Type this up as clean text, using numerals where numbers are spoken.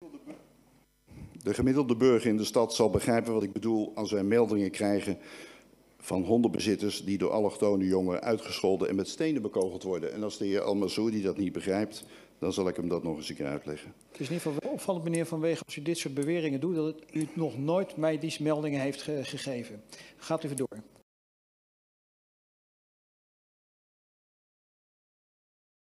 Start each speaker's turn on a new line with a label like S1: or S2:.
S1: De gemiddelde burger in de stad zal begrijpen wat ik bedoel als wij meldingen krijgen van hondenbezitters die door allochtone jongeren uitgescholden en met stenen bekogeld worden. En als de heer Al-Mansouri dat niet begrijpt, dan zal ik hem dat nog eens een keer uitleggen.
S2: Het is in ieder geval wel opvallend, meneer Vanwegen, als u dit soort beweringen doet, dat u nog nooit mij die meldingen heeft gegeven. Gaat u even door.